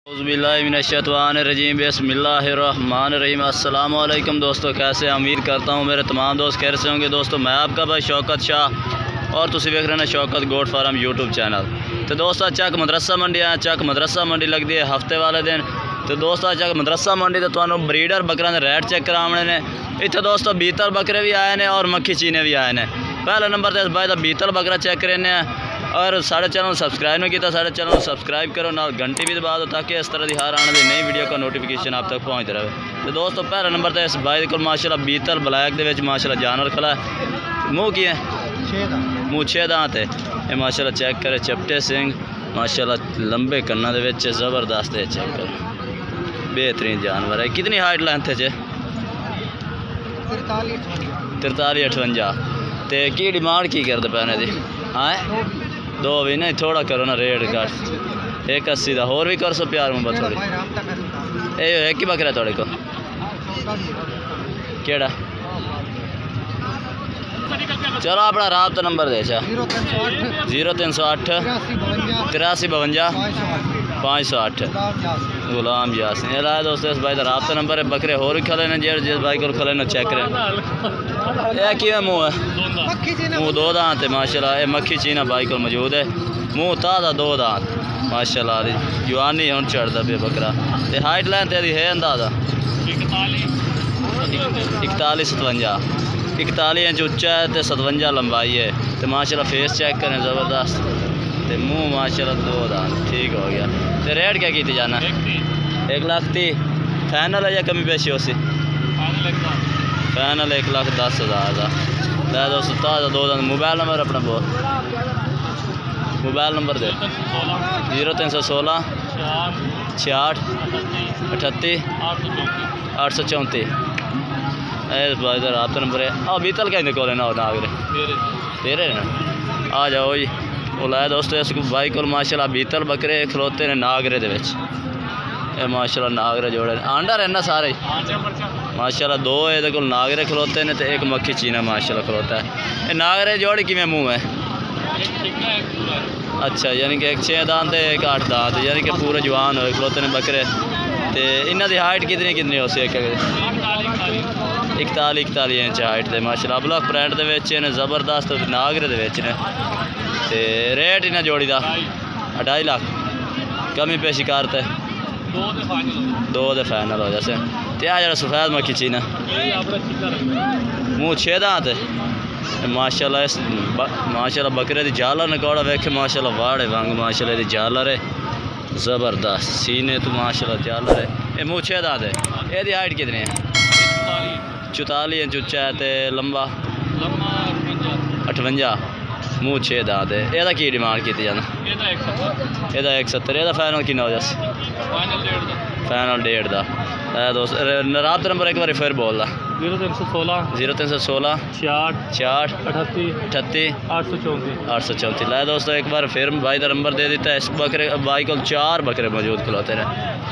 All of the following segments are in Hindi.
औज़ुबिल्लाहिमिनश्शैतानिर्रजीम बिस्मिल्लाहिर्रहमानिर्रहीम। अस्सलाम वालेकुम दोस्तों, कैसे उम्मीद करता हूँ मेरे तमाम दोस्त खैर से होंगे। दोस्तों मैं आपका भाई शौकत शाह और तुसी वेख रहे हैं Shaukat goat farm YouTube channel. तो दोस्तों चक मदरसा मंडी आया, चक मदरसा मंडी लगती है हफ्ते वाले दिन। तो दोस्तों चक मदरसा मंडी तो तुहानू ब्रीडर बकरा के रेट चेक कराने ने। इतने दोस्तों बीतल बकरे भी आए हैं और मक्खी चीने भी आए हैं। पहले नंबर तो इस भाई का बीतल बकरा चेक करने और साढ़े चैनल सब्सक्राइब नहीं किया, साढ़े चैनल सब्सक्राइब करो, ना घंटी भी दबा दो ताकि इस तरह की हर आने वाली नई वीडियो का नोटिफिकेशन आप तक पहुँचते रहे। तो दोस्तों पहला नंबर तो इस भाई को माशाल्लाह बीतल ब्लैक दे विच माशाल्लाह जानवर खड़ा है। मुँह की है मुँह 6 दांत है। ये माशाल्लाह चेक करे चपटे सिंह माशाल्लाह लंबे कन्ना दे विच ज़बरदस्त है। चेक कर बेहतरीन जानवर है। कितनी हाइट लेंथ है? 43-58। तो की डिमांड की करते पैने दी? हाँ दो भी नहीं, थोड़ा करो ना रेट घट। 180 का होर भी कर सो प्यार में थोड़ी। ये एक ही बकरा थोड़े को केड़ा? चलो अपना राब्ता नंबर दे 0308 8352 508 गुलाम यासीन। ये लाया दोस्तों इस भाई का राब्ता नंबर है। बकरे होर भी खले ने जिस भाई को खले ने चेक करें। यह कि मुँह है? मुँह 2 दांत है माशाल्लाह। ये मक्खी चीना भाई को मौजूद है। मुँह ताज़ा 2 दांत माशाल्लाह। जवानी हम चढ़ता पे बकरा। तो हाइट लेंथ है अंदाज़ा 41-57। 41 इंच उच्चा है तो 57 लंबाई है। तो माशाल्लाह फेस चेक करें ज़बरदस्त। तो मुँह माशाल्लाह 2 दांत ठीक हो गया। तो रेट क्या की जाना? 1,30,000 फाइनल है या कमी पेशी हो सी? फाइनल 1,10,000 का। लै दोस्तों ताज़ा 2 दांत। मोबाइल नंबर अपना बोल, मोबाइल नंबर दे। 0316 66 38 834। भाई सर आपका नंबर है। बीतल क्या को लेना होना आगरे तेरे ना आ जाओ जी। वो लाया दोस्तों इस भाई को माशाल्लाह बीतल बकरे खलोते ने नागरे दे विच। ये माशाल्लाह नागरे जोड़े आंडा रहना सारे माशाल्लाह। 2 ये को नागरे खलोते ने तो एक मक्खी चीना माशाल्लाह खलोता है। ये नागरे जोड़ी किमें मुँह है? अच्छा यानी कि एक 6 दांत है एक 8 दांत, यानी कि पूरे जवान हो खलोते ने बकरे। तो इन्हों की हाइट कितनी हो सी? 41 इंच हाइट है माशाल्लाह। ब्लॉक प्रिंट दे विच ने ज़बरदस्त नागरे दे विच ने। ते रेट इन्हें जोड़ी का 2.5 लाख कमी पेशी करते 2 दे फाइनल हो जैसे। तो आ जरा सफेद मक्खी चीना मुँह 6 दांत है माशाल्लाह। इस माशाल्लाह बकरे की झालर नकौड़ा वेखे माशाल्लाह वाड़े वांग माशाल्लाह दी झालर है ज़बरदस्त। सीने तो माशाल्लाह झालर है। ये मुँह 6 दांत है। ये हाइट कितनी है? 44 इंच उच्चा है। तो लंबा 58। मुँह 6 दांत है। यदा की डिमांड की जाना? यदा 170। यदा फाइनल कितना हो जाए? फाइनल 1.5 का। दोस्त राब्ता नंबर एक बार फिर बोल रहा। 0316 66 38 834। लाया दोस्तों एक बार फिर भाई का नंबर दे देता है। इस बकरे भाई को 4 बकरे मौजूद खिलौते हैं।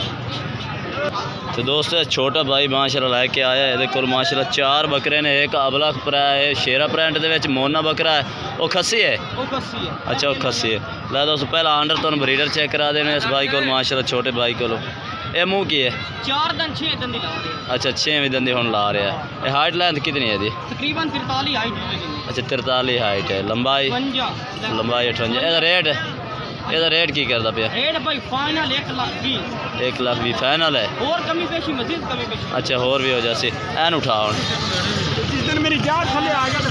तो दोस्तों छोटा भाई माशाल्लाह लेके आया है को माशाल्लाह 4 बकरे ने। एक अबला भरा है शेरा प्रिंट दे विच मोना बकरा है। वो खस्सी है? अच्छा वो खस्सी है। ला दोस्तों पहला आंडर तो ब्रीडर चेक करा देने इस भाई को माशाल्लाह छोटे भाई को। ये मुँह की है? 4 दंद 6 दंदी ला रहे हैं। अच्छा 6वीं दंदी हुण ला रहा है। ये हाइट लेंथ कितनी है? तकरीबन 43 हाइट है। अच्छा 43 हाइट है। लंबाई 58। ਇਹਦਾ रेट की करता पे? रेट भाई फाइनल 1,20,000। 1,20,000 फाइनल है। और कमी पेशी मजीद कमी पेशी? अच्छा और भी हो जासी। एन उठा जिस दिन मेरी जान थले आ गया तो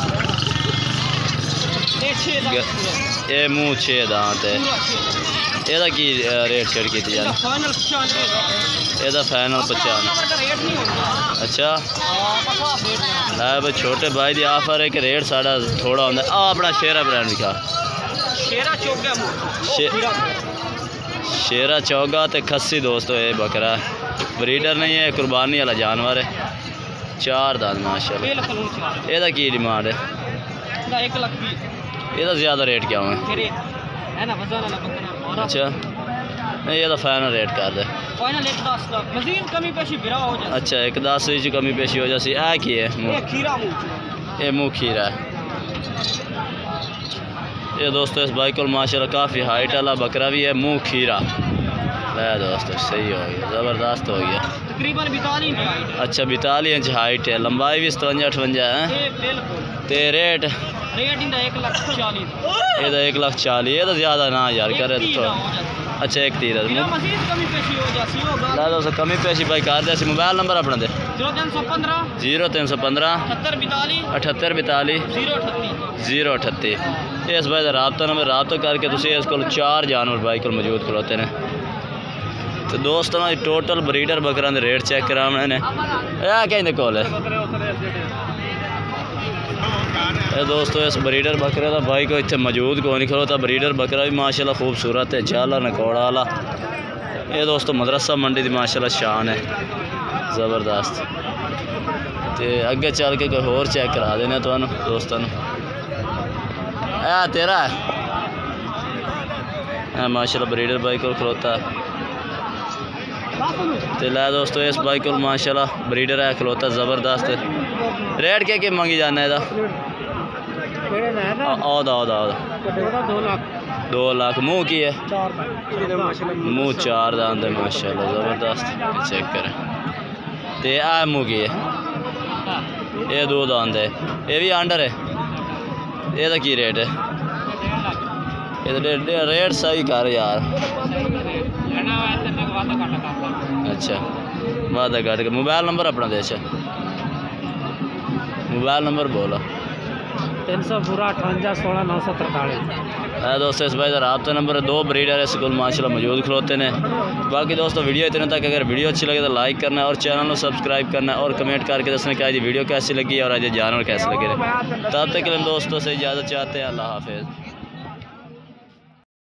फिर ये मुँह 6 दांत है। ਇਹਦਾ की रेट शेट की जाए? फाइनल 95। ਇਹਦਾ फाइनल 95। अच्छा है भाई छोटे भाई की ऑफर है कि रेट साड़ा थोड़ा होंगे। अपना शेरा ब्रांड दिखा। शेरा चौगा तो खस्सी दोस्तों ये बकरा ब्रीडर नहीं है, कुर्बानी वाला जानवर है। 4 दांत माशाल्लाह। ਇਹਦਾ की डिमांड है? 1,20,000। ਇਹਦਾ ज़्यादा रेट क्या है? अच्छा नहीं ये तो फाइनल रेट कर दे। फाइनल 1,10 का मजीद कमी पेशी बिरा हो जाए। अच्छा 1,10 कमी पेशी हो जासी। आ की है? ये मुँह खीरा है। ये दोस्तों इस भाई को माशाल्लाह काफ़ी हाइट वाला बकरा भी है। मुँह खीरा لے دوستو صحیح ہو گیا زبردست ہو گیا تقریباً 42 انچ ہائٹ ہے اچھا 42 انچ ہائٹ ہے لمبائی بھی 57-58 ہے بالکل تے ریٹ ان دا 1,40,000 یہ 1,40,000 یہ تو زیادہ نہ یار کرے تو اچھا 1,30,000 مزید کمی پیشی ہو جاسی ہوگا لا دوستو کمی پیشی بھائی کر دے موبائل نمبر اپنا دے 0315 0315 7842 038 اس بھائی کا رابطہ نمبر رابطہ کر کے تسی اس کو 4 جانور بھائی کو موجود کھلوتے ہیں تو دوستوں ٹوٹل بریڈر بکران دے ریٹ چیک کراونے نے کہیں دے کول ہے دوستو اس بریڈر بکرے دا بھائی کو اتنے موجود کو نہیں کھلوتا بریڈر بکرا بھی ماشاءاللہ خوبصورت ہے جالا نکوڑا والا یہ دوستو مدرسہ منڈی دی ماشاءاللہ شان ہے زبردست تے اگے چل کے کوئی اور چیک کرا دینا تو دوستوں تیرا ہے ماشاءاللہ بریڈر بھائی کو کھلوتا ہے تے لے دوستو اس بھائی کو ماشاءاللہ بریڈر ہے کھلوتا زبردست ریٹ کیا منگی جانا ہے دا 2 لاکھ منہ کی ہے منہ 4 داند ہے ماشاءاللہ زبردست چیک کریں تے منہ کی ہے یہ 2 داند ہے یہ بھی انڈر ہے یہ دا کی ریٹ ہے ریٹ صحیح کر یار اچھا وعدہ کٹ کے موبائل نمبر اپنا دے اچھا موبائل نمبر بولا 358 دوستو اس بھائی کا رابطہ نمبر 2 بریڈر ہے سکول ماشاءاللہ موجود کھلوتے ہیں باقی دوستو ویڈیو اتنے تک اگر ویڈیو اچھی لگے تو لائک کرنا ہے اور چینل کو سبسکرائب کرنا ہے اور کمنٹ کر کے دسنا کہ آج ویڈیو کیسی لگی اور آج جانور کیسے لگے تب تک کے لیے دوستوں سے اجازت چاہتے ہیں اللہ حافظ